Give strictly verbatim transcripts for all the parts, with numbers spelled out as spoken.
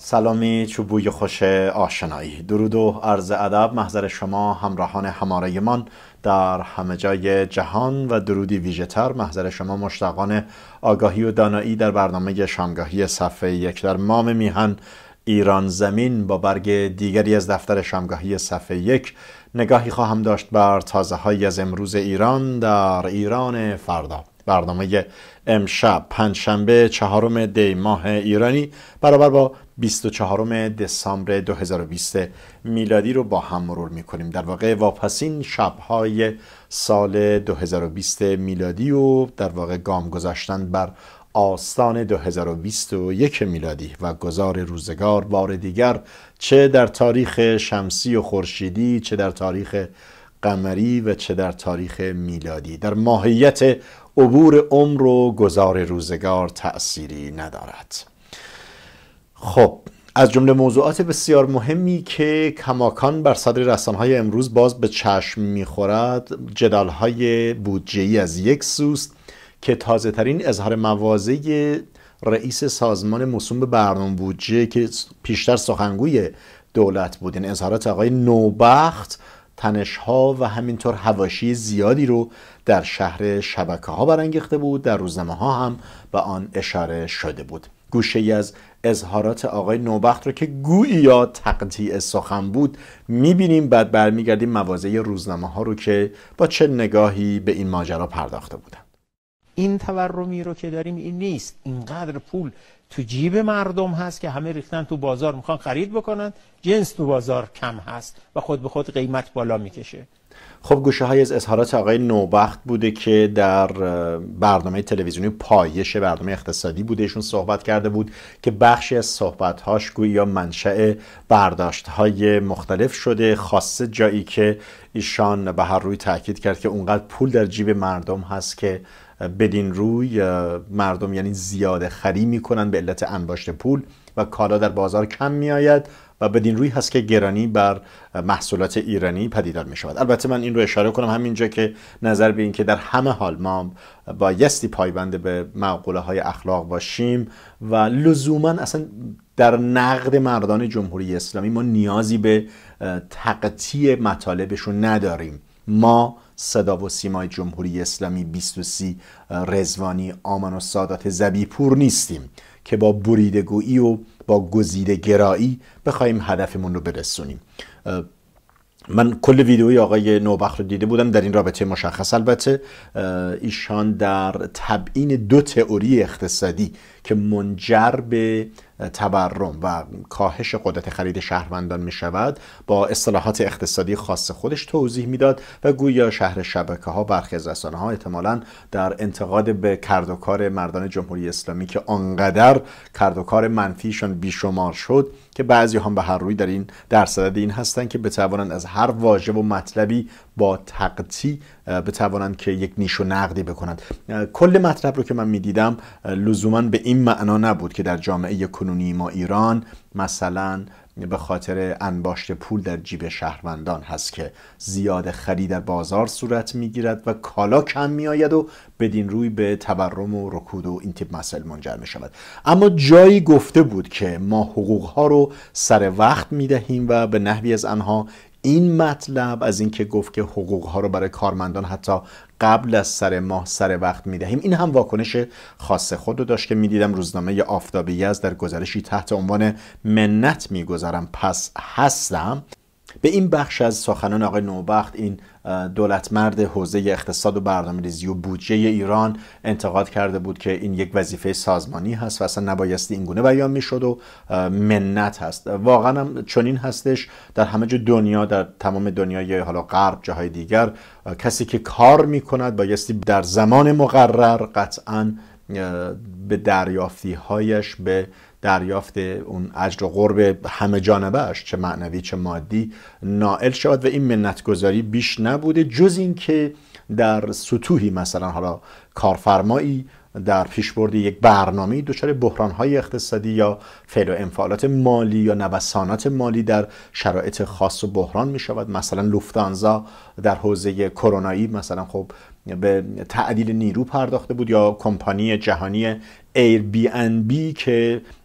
سلامی چوبوی خوش آشنایی، درود و عرض ادب محضر شما همراهان هماره من در همه جای جهان و درودی ویژه‌تر محضر شما مشتاقان آگاهی و دانایی در برنامه شامگاهی صفحه یک در مام میهن ایران زمین با برگ دیگری از دفتر شامگاهی صفحه یک نگاهی خواهم داشت بر تازه های از امروز ایران در ایران فردا. برنامه امشب پنجشنبه چهارم دی ماه ایرانی برابر با بیست و چهارم دسامبر دو هزار و بیست میلادی رو با هم مرور میکنیم. در واقع واپسین شبهای سال دو هزار و بیست میلادی و در واقع گام گذاشتن بر آستان دو هزار و بیست و یک میلادی و گذار روزگار بار دیگر، چه در تاریخ شمسی و خورشیدی، چه در تاریخ قمری و چه در تاریخ میلادی، در ماهیت عبور عمر و گذار روزگار تأثیری ندارد. خب، از جمله موضوعات بسیار مهمی که کماکان بر صدر رسانه‌های امروز باز به چشم می‌خورد، جدال‌های بودجه‌ای از یک سوست که تازه ترین اظهار مواضع رئیس سازمان موسوم به برنامه بودجه که پیشتر سخنگوی دولت بود، این اظهارات آقای نوبخت تنش‌ها و همینطور حواشی زیادی رو در شهر شبکه‌ها برانگیخته بود. در روزنامه‌ها هم به آن اشاره شده بود. گوشه‌ای از اظهارات آقای نوبخت رو که گوییا تقطیع سخن بود می‌بینیم، بعد برمیگردیم مواضع روزنامه‌ها رو که با چه نگاهی به این ماجرا پرداخته بودن. این تورمی رو که داریم این نیست، اینقدر پول تو جیب مردم هست که همه ریختن تو بازار میخوان خرید بکنن، جنس تو بازار کم هست و خود به خود قیمت بالا میکشه. خب، گوشه های از اظهارات آقای نوبخت بوده که در برنامه تلویزیونی پایش برنامه اقتصادی بوده، ایشون صحبت کرده بود که بخشی از صحبت‌هاش گویا منشأ برداشت‌های مختلف شده، خاصه جایی که ایشان به هر روی تاکید کرد که اونقدر پول در جیب مردم هست که بدین روی مردم یعنی زیاده خری میکنن به علت انباشت پول و کالا در بازار کم میآید و بدین روی هست که گرانی بر محصولات ایرانی پدیدار می شود. البته من این رو اشاره کنم همینجا که نظر به این که در همه حال ما بایستی پایبند به مقوله های اخلاق باشیم و لزوما اصلا در نقد مردان جمهوری اسلامی ما نیازی به تقطیع مطالبشون نداریم. ما صدا و سیمای جمهوری اسلامی بیست و سی رضوانی آمن و سادات ذبیح‌پور نیستیم که با بریدگویی و با گزیده گرایی بخوایم هدفمون رو برسونیم. من کل ویدئوی آقای نوبخت رو دیده بودم در این رابطه مشخص. البته ایشان در تبیین دو تئوری اقتصادی که منجر به تورم و کاهش قدرت خرید شهروندان می شود با اصطلاحات اقتصادی خاص خودش توضیح میداد و گویا شهر شبکه ها برخی از رسانه ها احتمالاً در انتقاد به کرد و کار مردان جمهوری اسلامی که آنقدر کرد و کار منفیشون بیشمار شد که بعضی هم به هر روی در این در صدد این هستن که بتوانند از هر واژه و مطلبی با تقطیع بتوانند که یک نیش و نقدی بکنند. کل مطلب رو که من میدیدم لزوما به این معنا نبود که در جامعه کنونی ما ایران مثلا به خاطر انباشت پول در جیب شهروندان هست که زیاد خرید در بازار صورت میگیرد و کالا کم میآید و بدین روی به تورم و رکود و این تیپ مسائل منجر می شود. اما جایی گفته بود که ما حقوقها رو سر وقت میدهیم و به نحوی از آنها این مطلب از اینکه گفت که حقوقها رو برای کارمندان حتی قبل از سر ماه سر وقت میدهیم، این هم واکنش خاص خود رو داشت که میدیدم روزنامه آفتاب یزد در گزارشی تحت عنوان منت میگذارم پس هستم به این بخش از سخنان آقای نوبخت، این دولتمرد حوزه اقتصاد و برنامه‌ریزی و بودجه ایران، انتقاد کرده بود که این یک وظیفه سازمانی هست و اصلا نبایستی این گونه بیان میشد و منت هست. واقعا هم چنین هستش در همه جای دنیا، در تمام دنیای حالا غرب، جاهای دیگر، کسی که کار میکند بایستی در زمان مقرر قطعاً به دریافتی هایش، به دریافت اون اجر و قرب همه جانبهش، چه معنوی چه مادی، نائل شود و این منتگذاری بیش نبوده جز این که در سطوحی مثلا حالا کارفرمایی در پیشبرد یک برنامه دچار بحران‌های اقتصادی یا فعل و انفعالات مالی یا نوسانات مالی در شرایط خاص و بحران می شود. مثلا لوفتانزا در حوزه کرونایی مثلا خب به تعدیل نیرو پرداخته بود، یا کمپانی جهانی ایر بی ان بی که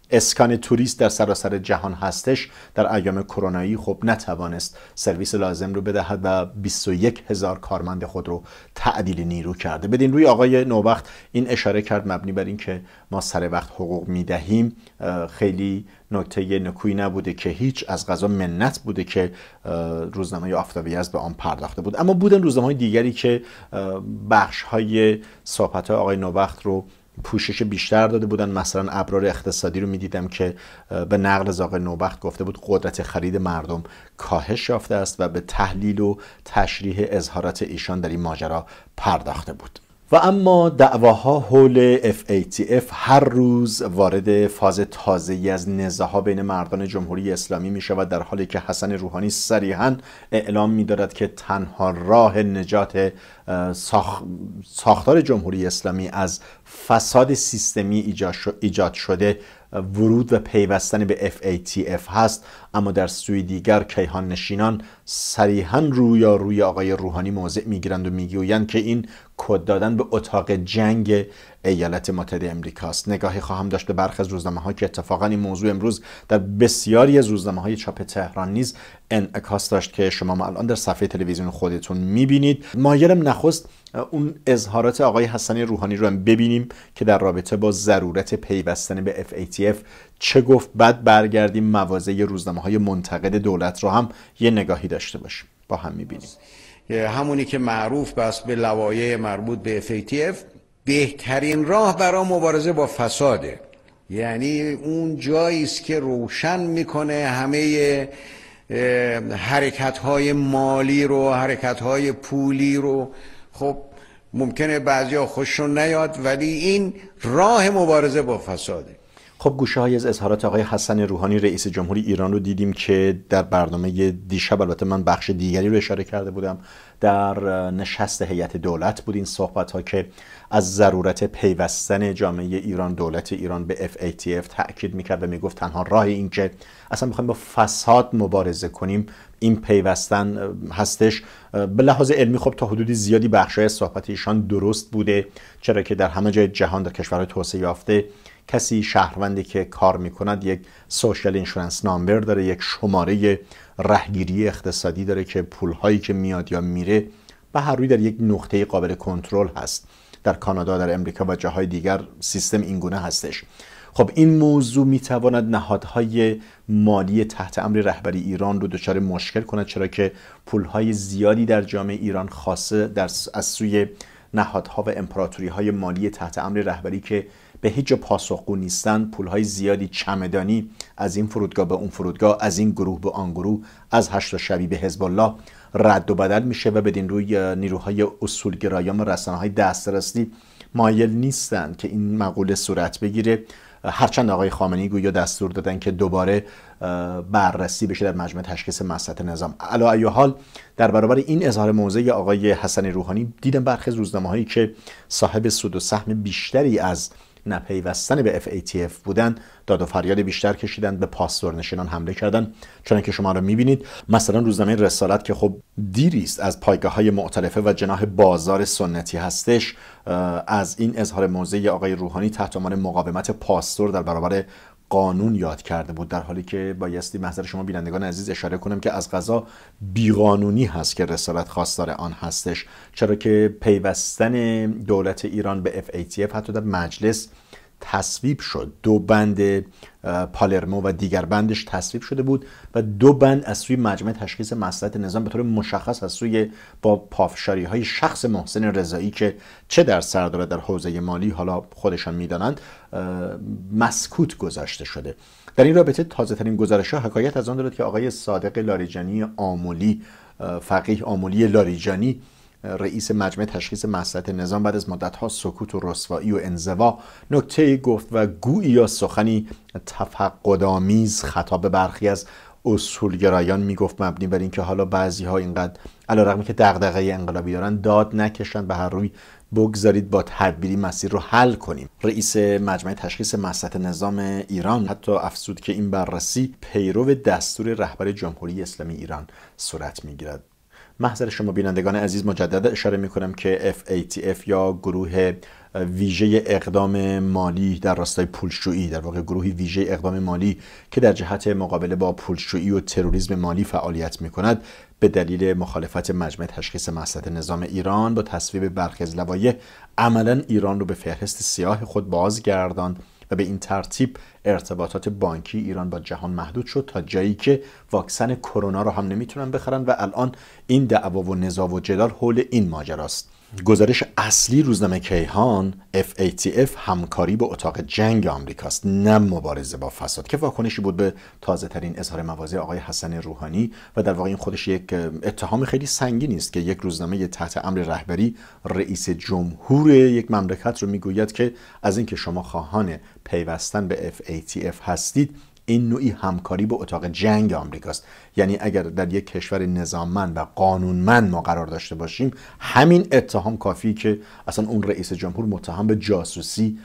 اسکان توریست در سراسر جهان هستش، در ایام کرونایی خب نتوانست سرویس لازم رو بدهد و بیست و یک هزار کارمند خود رو تعدیل نیرو کرده. بدین روی آقای نوبخت این اشاره کرد مبنی بر این که ما سر وقت حقوق میدهیم خیلی نکته نکویی نبوده که هیچ، از قضا منت بوده که روزنامه آفتاب یزد به آن پرداخته بود. اما بودن روزنامه‌های دیگری که بخش‌های صحبت‌های آقای نوبخت رو پوشش بیشتر داده بودن. مثلا ابرار اقتصادی رو میدیدم که به نقل از آقای نوبخت گفته بود قدرت خرید مردم کاهش یافته است و به تحلیل و تشریح اظهارات ایشان در این ماجرا پرداخته بود. و اما دعواها حول اف ای تی اف هر روز وارد فاز تازه‌ای از نزاع‌ها بین مردان جمهوری اسلامی می شود، در حالی که حسن روحانی صریحاً اعلام می دارد که تنها راه نجات ساخ... ساختار جمهوری اسلامی از فساد سیستمی ایجاد شده ورود و پیوستن به اف ای تی اف هست. اما در سوی دیگر کیهان نشینان صریحاً رویا روی آقای روحانی موضع میگیرند و میگویند که این کد دادن به اتاق جنگ ایالات متحده امریکاست. نگاهی خواهم داشت به برخی از روزنامه‌ها که اتفاقاً این موضوع امروز در بسیاری از روزنامه‌های چاپ تهران نیز انعکاس داشت که شما الان در صفحه تلویزیون خودتون می‌بینید. مایلم نخست اون اظهارات آقای حسن روحانی رو هم ببینیم که در رابطه با ضرورت پیوستن به اف ای تی اف چه گفت، بعد برگردیم مواضع روزنامه‌های منتقد دولت رو هم یه نگاهی داشته باشیم. با هم می‌بینیم. همونی که معروف بست به لوایح مربوط به اف ای تی اف، بهترین راه برای مبارزه با فساده. یعنی اون جایی است که روشن میکنه همه حرکت‌های مالی رو، حرکت‌های پولی رو. خب ممکنه بعضیا خوششون نیاد، ولی این راه مبارزه با فساده. خب گوشه های از اظهارات آقای حسن روحانی رئیس جمهوری ایران رو دیدیم که در برنامه دیشب، البته من بخش دیگری رو اشاره کرده بودم، در نشست هیئت دولت بود این صحبت ها که از ضرورت پیوستن جامعه ایران، دولت ایران به اف ای تی اف تأکید میکرد و میگفت تنها راه این که اصلا میخوایم با فساد مبارزه کنیم این پیوستن هستش. به لحاظ علمی خب تا حدودی زیادی بخشای صحبت ایشان درست بوده، چرا که در همه جای جهان، در کشورهای توسعه یافته، کسی شهروندی که کار میکند یک سوشال اینشورنس نامبر داره، یک شماره رهگیری اقتصادی داره که پولهایی که میاد یا میره به هر روی در یک نقطه قابل کنترل هست. در کانادا، در امریکا و جاهای دیگر سیستم اینگونه هستش. خب این موضوع میتواند نهادهای مالی تحت امر رهبری ایران رو دچار مشکل کند، چرا که پولهای زیادی در جامعه ایران خاصه در از سوی نهادها و امپراتوری‌های مالی تحت امر رهبری که به هیچ جا پاسخگو نیستن، پولهای زیادی چمدانی از این فرودگاه به اون فرودگاه، از این گروه به آن گروه، از هشت شبی به حزب الله رد و بدل میشه و بدین روی نیروهای اصولگرایان و رسانه‌های دسترسی مایل نیستند که این مقوله صورت بگیره. هرچند آقای خامنه‌ای گویا دستور دادن که دوباره بررسی بشه در مجمع تشخیص مصلحت نظام. علی ای حال در برابر این اظهار موضع آقای حسن روحانی دیدم برخی از روزنامه‌هایی که صاحب سود و سهم بیشتری از نپیوستن به اف ای تی اف بودن داد و فریاد بیشتر کشیدن، به پاسدارنشینان حمله کردن، چون که شما رو می‌بینید. مثلا روزنامه رسالت که خب دیریست از پایگاه‌های مؤتلفه و جناح بازار سنتی هستش، از این اظهار موضع آقای روحانی تحت عنوان مقاومت پاسدار در برابر قانون یاد کرده بود، در حالی که بایستی محضر شما بینندگان عزیز اشاره کنم که از قضا بیقانونی هست که رسالت خواستار آن هستش، چرا که پیوستن دولت ایران به اف ای تی اف حتی در مجلس تصویب شد. دو بند پالرمو و دیگر بندش تصویب شده بود و دو بند از سوی مجمع تشخیص مصلحت نظام به طور مشخص از سوی با پافشاری های شخص محسن رضایی که چه در سر داره در حوزه مالی، حالا خودشان میدانند، مسکوت گذاشته شده. در این رابطه تازه ترین گزارش ها حکایت از آن دارد که آقای صادق لاریجانی آمولی، فقیه آمولی لاریجانی، رئیس مجمع تشخیص مصلحت نظام، بعد از مدت‌ها سکوت و رسوایی و انزوا نکته‌ای گفت و گویی یا سخنی تفقدآمیز خطاب برخی از اصولگرایان میگفت، مبنی بر اینکه حالا بعضی‌ها اینقدر علیرغم که دغدغه انقلابی دارن داد نکشن، به هر روی بگذارید با تدبیری مسیر رو حل کنیم. رئیس مجمع تشخیص مصلحت نظام ایران حتی افزود که این بررسی پیرو دستور رهبر جمهوری اسلامی ایران صورت میگیرد. محضر شما بینندگان عزیز مجدد اشاره میکنم که اف ای تی اف یا گروه ویژه اقدام مالی در راستای پولشویی، در واقع گروهی ویژه اقدام مالی که در جهت مقابله با پولشویی و تروریسم مالی فعالیت میکند، به دلیل مخالفت مجمع تشخیص مصلحت نظام ایران با تصویب برخی از لوایح عملا ایران رو به فهرست سیاه خود بازگرداند و به این ترتیب ارتباطات بانکی ایران با جهان محدود شد تا جایی که واکسن کرونا رو هم نمیتونن بخرن و الان این دعوا و نزاع و جدال حول این ماجراست. گزارش اصلی روزنامه کیهان اف ای تی اف همکاری با اتاق جنگ آمریکاست، نه مبارزه با فساد، که واکنشی بود به تازه ترین اظهار مواضع آقای حسن روحانی و در واقع این خودش یک اتهام خیلی سنگینی است که یک روزنامه تحت امر رهبری رئیس جمهور یک مملکت رو میگوید که از اینکه شما خواهان پیوستن به اف ای تی اف هستید، این نوعی همکاری با اتاق جنگ آمریکاست. یعنی اگر در یک کشور نظاممند و قانونمند ما قرار داشته باشیم، همین اتهام کافی که اصلا اون رئیس جمهور متهم به جاسوسی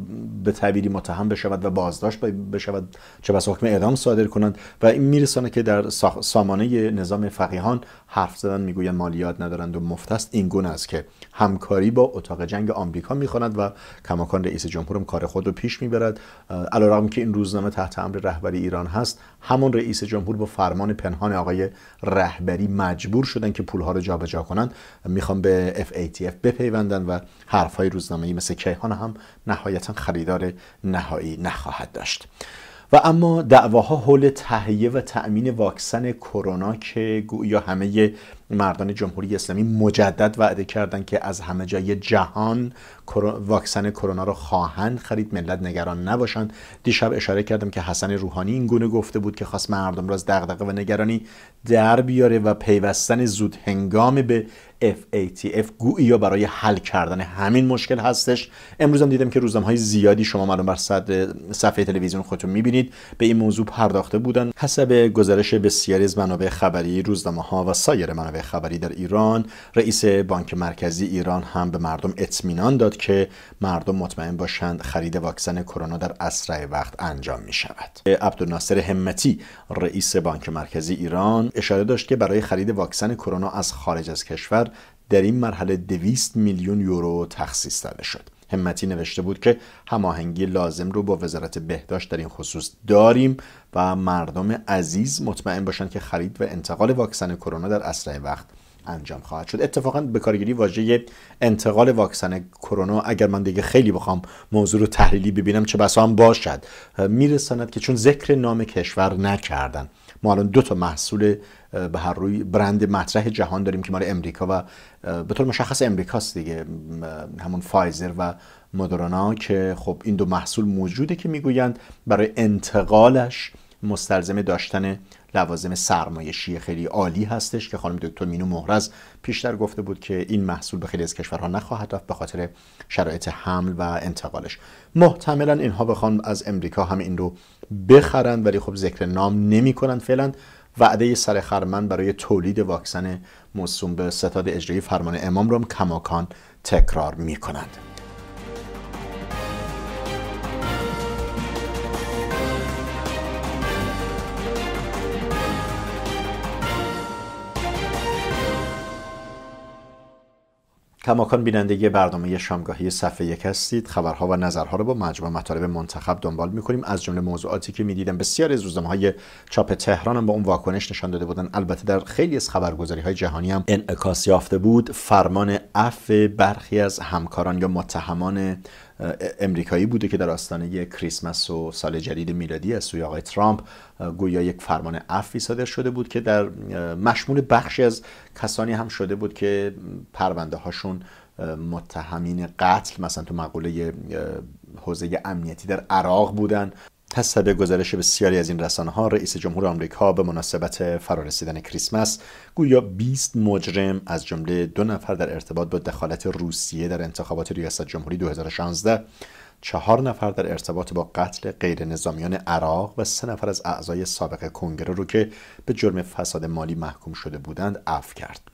به تعبیری متهم بشود و بازداشت بشود، چه بسا حکم اعدام صادر کنند. و این میرسانه که در سامانه نظام فقیهان حرف زدن میگویند مالیات ندارند و مفت است. این گونه است که همکاری با اتاق جنگ آمریکا میخواند و کماکان رئیس جمهورم کار خود رو پیش میبرد. علیرغم که این روزنامه تحت امر رهبری ایران هست، همون رئیس جمهور با فرمان پنهان آقای رهبری مجبور شدن که پولها رو جابجا کنند، میخوان به اف ای تی اف بپیوندن و حرفهای روزنامه‌ای مثل کیهان هم نهایتا خریدار نهایی نخواهد داشت. و اما دعواها حول تهیه و تأمین واکسن کرونا که گویا همه مردان جمهوری اسلامی مجدد وعده کردند که از همه جای جهان واکسن کرونا رو خواهند خرید، ملت نگران نباشند. دیشب اشاره کردم که حسن روحانی این گونه گفته بود که خواست مردم را از دغدغه و نگرانی در بیاره و پیوستن زود هنگام به اف ای تی اف گویا برای حل کردن همین مشکل هستش. امروز هم دیدم که روزنامه‌های زیادی، شما معلوم بر صفحه تلویزیون خودتون می‌بینید، به این موضوع پرداخته بودن. حسب گزارش بسیاری از منابع خبری، روزنامه‌ها و سایر منابع خبری در ایران، رئیس بانک مرکزی ایران هم به مردم اطمینان داد که مردم مطمئن باشند خرید واکسن کرونا در اسرع وقت انجام می شود. عبدالناصر همتی رئیس بانک مرکزی ایران اشاره داشت که برای خرید واکسن کرونا از خارج از کشور در این مرحله دویست میلیون یورو تخصیص داده شد. همتی نوشته بود که هماهنگی لازم رو با وزارت بهداشت در این خصوص داریم و مردم عزیز مطمئن باشند که خرید و انتقال واکسن کرونا در اسرع وقت انجام خواهد شد. اتفاقا به کارگیری واژه انتقال واکسن کرونا، اگر من دیگه خیلی بخوام موضوع رو تحلیلی ببینم، چه بسا هم باشد، میرساند که چون ذکر نام کشور نکردن، ما الان دو تا محصول به هر روی برند مطرح جهان داریم که مال امریکا و به طور مشخص امریکاست دیگه، همون فایزر و مدرنا، که خب این دو محصول موجوده که میگویند برای انتقالش مستلزم داشتن لوازم سرمایشی خیلی عالی هستش که خانم دکتر مینو مهرز پیشتر گفته بود که این محصول به خیلی از کشورها نخواهد رفت به خاطر شرایط حمل و انتقالش. محتملا اینها بخوان از امریکا هم این رو بخرن، ولی خب ذکر نام نمی کنن. فعلا وعده سرخرمن برای تولید واکسن موسوم به ستاد اجرایی فرمان امام رو کماکان تکرار می کنند. کماکان بیننده برنامه شامگاهی صفحه یک هستید. خبرها و نظرها رو با مجموع مطالب منتخب دنبال می‌کنیم. از جمله موضوعاتی که می‌دیدم بسیاری از روزنامه‌های چاپ تهران هم با اون واکنش نشان داده بودن، البته در خیلی از خبرگزاری‌های جهانی هم انعکاس یافته بود، فرمان عفو برخی از همکاران یا متهمان امریکایی بوده که در آستانه کریسمس و سال جدید میلادی از سوی آقای ترامپ گویا یک فرمان عفوی صادر شده بود که در مشمول بخشی از کسانی هم شده بود که پرونده هاشون متهمین قتل مثلا تو مقوله حوزه امنیتی در عراق بودن. حسب گزارش بسیاری از این رسانه‌ها، رئیس جمهور آمریکا به مناسبت فرارسیدن کریسمس گویا بیست مجرم از جمله دو نفر در ارتباط با دخالت روسیه در انتخابات ریاست جمهوری دو هزار و شانزده، چهار نفر در ارتباط با قتل غیر نظامیان عراق و سه نفر از اعضای سابق کنگره رو که به جرم فساد مالی محکوم شده بودند عفو کرد.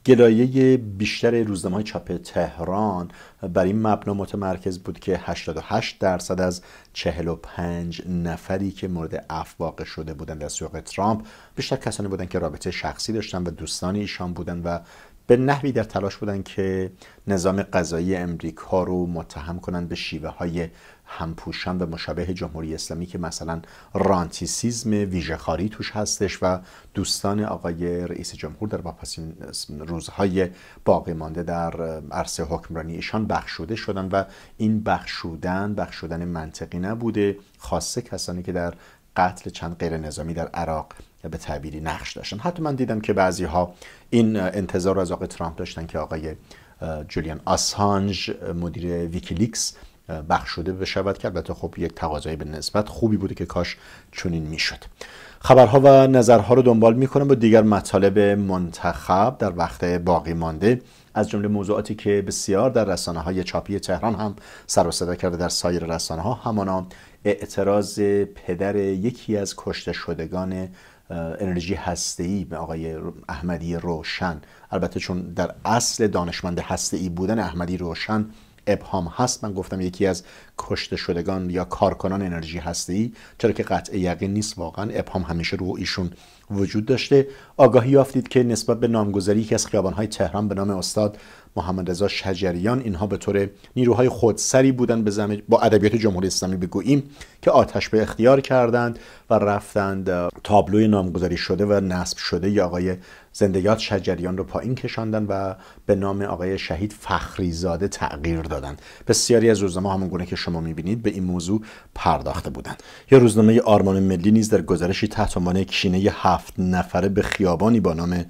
گلایه بیشتر روزنامه‌های چاپ تهران بر این مبنا متمرکز بود که هشتاد و هشت درصد از چهل و پنج نفری که مورد عفو واقع شده بودند از سوی ترامپ بیشتر کسانی بودند که رابطه شخصی داشتن و دوستان ایشان بودند و به نحوی در تلاش بودند که نظام قضایی امریکا رو متهم کنند به شیوه های همپوشان و مشابه جمهوری اسلامی که مثلا رانتیسیزم ویژه‌خواری توش هستش و دوستان آقای رئیس جمهور در واپسین روزهای باقی مانده در عرصه حکمرانی ایشان بخشوده شدن و این بخشودن بخشودن منطقی نبوده، خاصه کسانی که در قتل چند غیر نظامی در عراق به تعبیری نقش داشتن. حتی من دیدم که بعضی ها این انتظار رو از آقای ترامپ داشتن که آقای جولیان آسانج مدیر ویکیلیکس بخشوده بشود که البته خب یک تقاضای به نسبت خوبی بوده که کاش چنین میشد. خبرها و نظرها رو دنبال میکنم با دیگر مطالب منتخب در وقت باقی مانده، از جمله موضوعاتی که بسیار در رسانه‌های چاپی تهران هم سر و صدا کرده در سایر رسانه‌ها، همانا اعتراض پدر یکی از کشته شدگان انرژی هسته‌ای به آقای احمدی روشن. البته چون در اصل دانشمند هسته‌ای بودن احمدی روشن ابهام هست، من گفتم یکی از کشته شدگان یا کارکنان انرژی هسته‌ای، چرا که قطع یقین نیست، واقعا ابهام همیشه رو ایشون وجود داشته. آگاهی یافتید که نسبت به نامگذاری یکی از خیابان‌های تهران به نام استاد محمد رضا شجریان، اینها به طور نیروهای خودسری بودند به زمین با ادبیات جمهوری اسلامی بگوییم که آتش به اختیار کردند و رفتند تابلوی نامگذاری شده و نصب شده یا آقای زنده‌یاد شجریان رو پایین کشاندن و به نام آقای شهید فخریزاده تغییر دادن. بسیاری از روزنامه‌ها همون گونه که شما می‌بینید به این موضوع پرداخته بودند. یا روزنامه آرمان ملی نیز در گزارشی تحت عنوان کینه هفت نفره به خیابانی با نام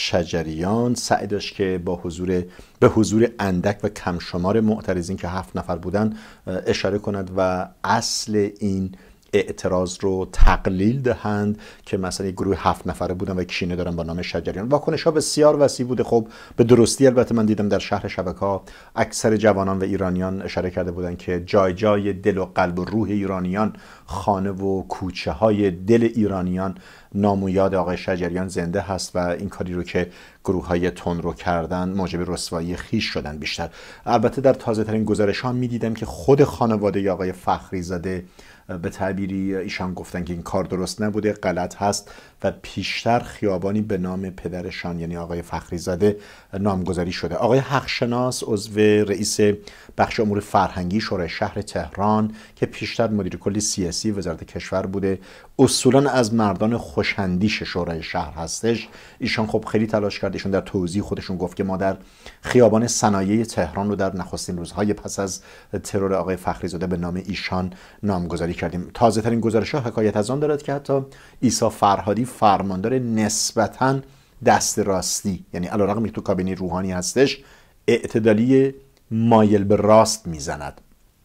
شجریان سعی داشت که با حضور به حضور اندک و کم شمار معترضین که هفت نفر بودند اشاره کند و اصل این اعتراض رو تقلیل دهند که مثلا یک گروه هفت نفره بودن و کینه دارن با نام شجریان. واکنش ها بسیار وسیع بوده. خب به درستی البته من دیدم در شهر شبکه‌ها اکثر جوانان و ایرانیان اشاره کرده بودن که جای جای دل و قلب و روح ایرانیان، خانه و کوچه های دل ایرانیان نام و یاد آقای شجریان زنده هست و این کاری رو که گروه های تندرو کردن موجب رسوایی خیش شدن بیشتر. البته در تازه ترین گزارش ها می دیدم که خود خانواده آقای فخریزاده به تعبیری ایشان گفتن که این کار درست نبوده، غلط هست و پیشتر خیابانی به نام پدرشان یعنی آقای فخریزاده نامگذاری شده. آقای حقشناس عضو رئیس بخش امور فرهنگی شورای شهر تهران که پیشتر مدیر کل سیاسی وزارت کشور بوده، اصولا از مردان خوشاندیش شورای شهر هستش. ایشان خب خیلی تلاش کرد. ایشان در توضیح خودشون گفت که ما در خیابان صنایع تهران رو در نخستین روزهای پس از ترور آقای فخریزاده به نام ایشان نامگذاری کردیم. تازه ترین گزارش ها حکایت از آن دارد که حتی عیسی فرهادی فرماندار نسبتاً دست راستی، یعنی علیرغم که تو کابینه روحانی هستش، اعتدالی مایل به راست میزند.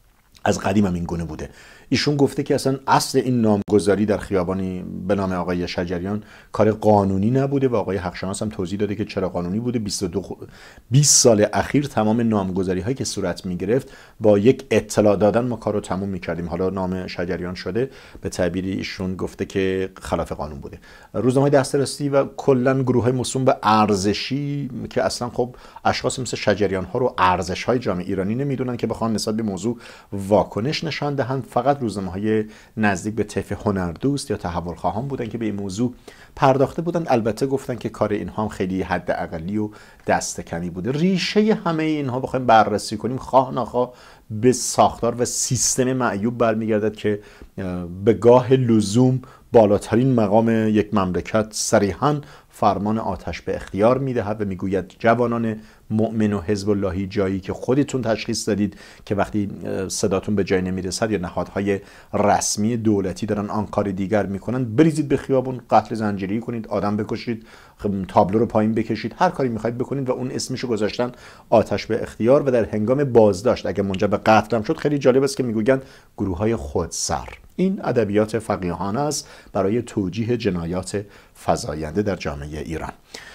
از قدیم هم این گونه بوده. ایشون گفته که اصلا اصل این نامگذاری در خیابانی به نام آقای شجریان کار قانونی نبوده و آقای حقشناس هم توضیح داده که چرا قانونی بوده. بیست و دو بیست سال اخیر تمام نامگذاری هایی که صورت می گرفت با یک اطلاع دادن ما کار رو تموم می کردیم. حالا نام شجریان شده، به ایشون گفته که خلاف قانون بوده. روزنامه‌های دسترسی و کلا گروه‌های موسوم به ارزشی که اصلا خب اشخاص مثل شجریان ها رو ارزش‌های جامعه ایرانی نمیدونن که بخوان نسبت به موضوع واکنش نشان دهند. فقط روزنامه‌های نزدیک به طیف هنردوست یا تحول خواهان بودن که به این موضوع پرداخته بودن. البته گفتن که کار اینها هم خیلی حد اقلی و دست کمی بوده. ریشه همه اینها بخوایم بررسی کنیم خواه نخواه به ساختار و سیستم معیوب برمیگردد که به گاه لزوم بالاترین مقام یک مملکت صریحاً فرمان آتش به اختیار میدهد و میگوید جوانان مؤمن و حزب اللهی، جایی که خودتون تشخیص دادید که وقتی صداتون به جای نمیرسد یا نهادهای رسمی دولتی دارن آن کار دیگر میکنن، بریزید به خیابون، قتل زنجیری کنید، آدم بکشید، تابلو رو پایین بکشید، هر کاری میخواید بکنید و اون اسمشو گذاشتن آتش به اختیار. و در هنگام بازداشت اگه منجر به قتل هم شد، خیلی جالب است که میگویند گروه‌های خودسر. این ادبیات فقیهانه است برای توجیه جنایات فزاینده در جامعه ایران.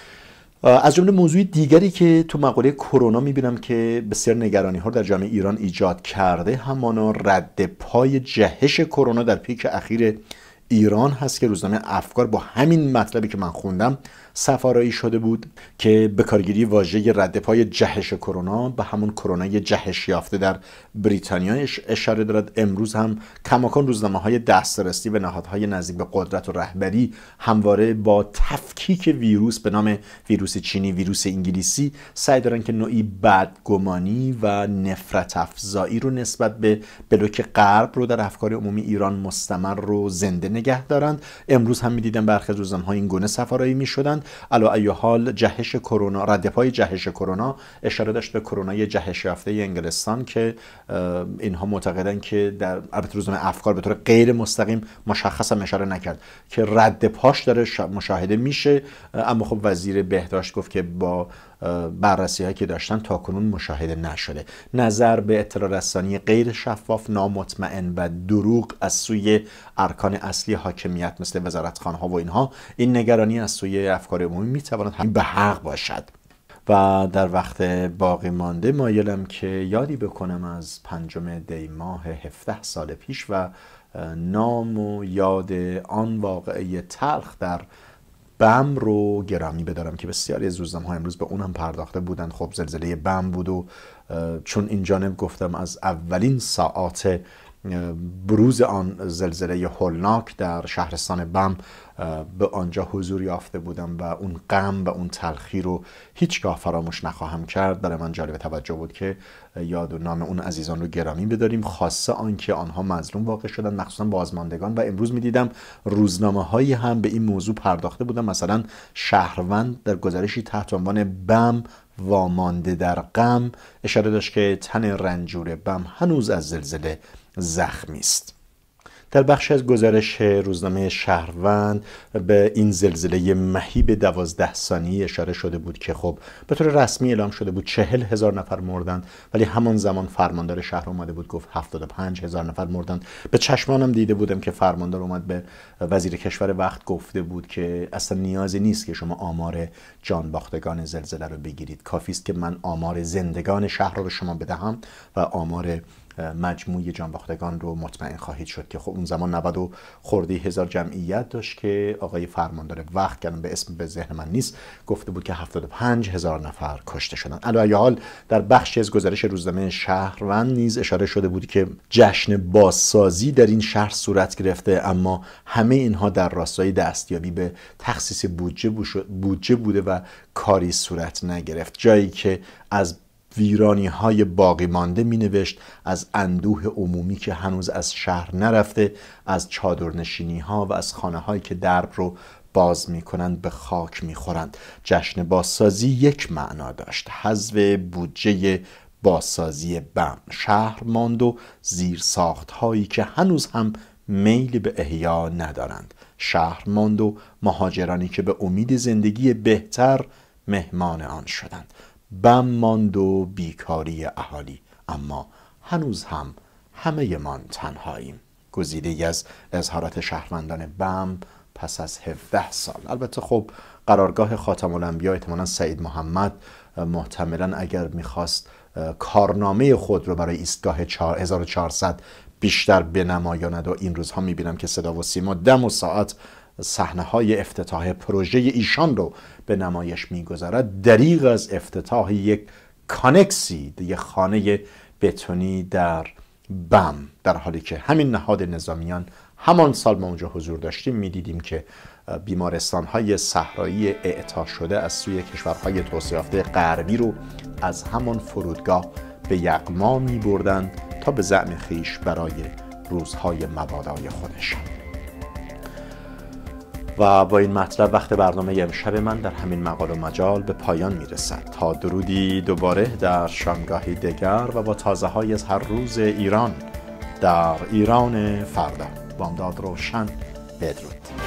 از جمله موضوع دیگری که تو مقاله کرونا میبینم که بسیار نگرانی ها در جامعه ایران ایجاد کرده، همانا رد پای جهش کرونا در پیک اخیر ایران هست که روزنامه افکار با همین مطلبی که من خوندم سفارایی شده بود که به کارگیری واژه رد پای جهش کرونا به همون کرونای جهش یافته در بریتانیا اشاره دارد. امروز هم کماکان روزنامه‌های دسترسی به نهادهای نزدیک به قدرت و رهبری همواره با تفکیک ویروس به نام ویروس چینی، ویروس انگلیسی، سعی دارن که نوعی بدگمانی و نفرت افزایی رو نسبت به بلوک غرب رو در افکار عمومی ایران مستمر رو زنده نگه دارند. امروز هم می‌دیدم برخی از روزنامه‌ها این گونه سفارایی می‌شدند. علی ای حال جهش کرونا، رد پای جهش کرونا اشاره داشت به کرونای جهش یافته انگلستان که اینها معتقدن که در البته روزنامه افکار به طور غیر مستقیم مشخصا اشاره نکرد که رد پاش داره مشاهده میشه، اما خب وزیر بهداشت گفت که با بررسی هایی که داشتن تاکنون مشاهده نشده. نظر به اطلاع رسانی غیر شفاف، نامطمئن و دروغ از سوی ارکان اصلی حاکمیت مثل وزارتخانه ها و اینها، این نگرانی از سوی افکار عمومی میتواند هم به حق باشد. و در وقت باقی مانده مایلم که یادی بکنم از پنجم دی ماه هفده سال پیش و نام و یاد آن واقعه تلخ در بم رو گرامی بدارم که بسیاری از روزنامه‌ها امروز به اونم پرداخته بودن. خب زلزله بم بود و چون این جانب گفتم از اولین ساعات بروز آن زلزله هولناک در شهرستان بم به آنجا حضور یافته بودم و اون غم و اون تلخی رو هیچگاه فراموش نخواهم کرد. برای من جالب توجه بود که یاد و نام اون عزیزان رو گرامی بداریم، خاصه آنکه آنها مظلوم واقع شدن، مخصوصا بازماندگان. و امروز می‌دیدم روزنامه‌هایی هم به این موضوع پرداخته بودن. مثلا شهروند در گزارشی تحت عنوان بم وامانده در غم اشاره داشت که تن رنجور بم هنوز از زلزله زخمی است. در بخش از گزارش روزنامه شهروند به این زلزله مهیب دوازده ثانیه‌ای اشاره شده بود که خب به طور رسمی اعلام شده بود چهل هزار نفر مردند، ولی همان زمان فرماندار شهر اومده بود گفت هفتاد و پنج هزار نفر مردند. به چشمانم دیده بودم که فرماندار اومد به وزیر کشور وقت گفته بود که اصلا نیازی نیست که شما آمار جانباختگان زلزله رو بگیرید، کافی است که من آمار زندگان شهر رو به شما بدهم و آمار مجموعی جانباختگان رو مطمئن خواهید شد. که خب اون زمان نود و خورده هزار جمعیت داشت که آقای فرماندار وقت که به اسم به ذهن من نیست گفته بود که هفتاد و پنج هزار نفر کشته شدن. علی ای حال در بخشی از گزارش روزنامه شهروند نیز اشاره شده بود که جشن بازسازی در این شهر صورت گرفته، اما همه اینها در راستای دستیابی به تخصیص بودجه بودجه بوده و کاری صورت نگرفت. جایی که از ویرانی های باقی مانده می نوشت، از اندوه عمومی که هنوز از شهر نرفته، از چادرنشینی ها و از خانه هایی که درب رو باز می کنند به خاک می خورند. جشن بازسازی یک معنا داشت، حذف بودجه بازسازی بم. شهر ماند و زیر ساخت هایی که هنوز هم میل به احیا ندارند. شهر ماند و مهاجرانی که به امید زندگی بهتر مهمان آن شدند. بم ماند و بیکاری اهالی، اما هنوز هم همه من تنهاییم. گزیده ای از اظهارات شهروندان بم پس از هفده سال. البته خب قرارگاه خاتم الانبیا احتمالاً سعید محمد محتملاً اگر میخواست کارنامه خود رو برای ایستگاه هزار و چهارصد بیشتر بنمایاند و این روزها میبینم که صدا و سیما دم و ساعت صحنه های افتتاح پروژه ایشان رو به نمایش میگذارد، دریغ از افتتاح یک کانکسی، یک خانه بتونی در بم، در حالی که همین نهاد نظامیان همان سال ما اونجا حضور داشتیم میدیدیم که بیمارستان های صحرایی اعطا شده از سوی کشورهای توسعه یافته غربی رو از همان فرودگاه به یغما می بردند تا به زعم خیش برای روزهای مبادای خودشان. و با این مطلب وقت برنامه امشب من در همین مقال و مجال به پایان میرسد. تا درودی دوباره در شامگاهی دگر و با تازه های از هر روز ایران در ایران فردا. بامداد روشن. بدرود.